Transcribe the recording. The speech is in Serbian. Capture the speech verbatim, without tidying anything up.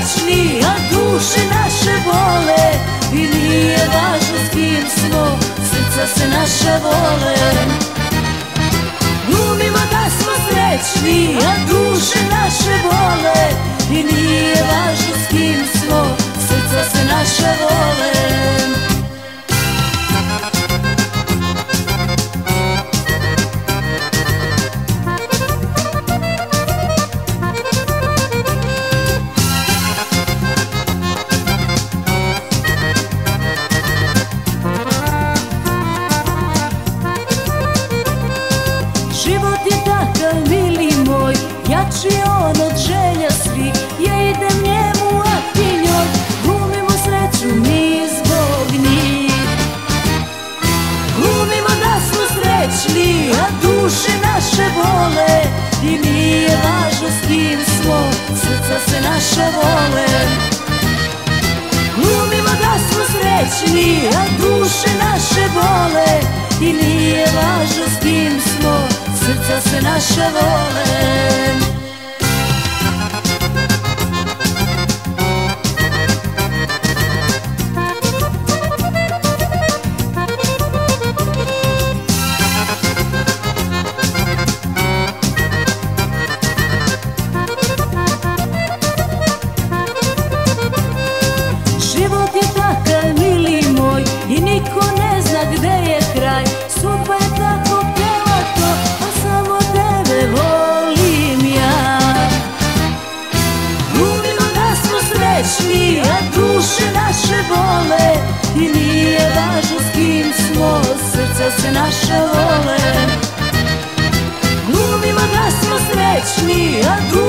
srećni, a duše naše vole. I nije važno s kim smo, srca se naša vole. Glumimo da smo srećni, a duše naše vole. I nije važno s kim smo, srca se naša vole. Život je takav, mili moj, jači on od želja svih. Ja idem njemu, a ti njoj, glumimo sreću mi zbog njih. Glumimo da smo srećni, a duše naše vole. I nije važno s kim smo, srca se naša vole. Glumimo da smo srećni, a duše naše vole. I nije važno s kim smo, srca se naša vole. Život je takav, mili moj, i niko ne zna gde je kraj. Sudba je tako htjela to, a samo tebe volim ja. Glumimo da smo srećni, a duše naše vole. I nije važno s kim smo, srca se naša vole. Glumimo da smo srećni, a duše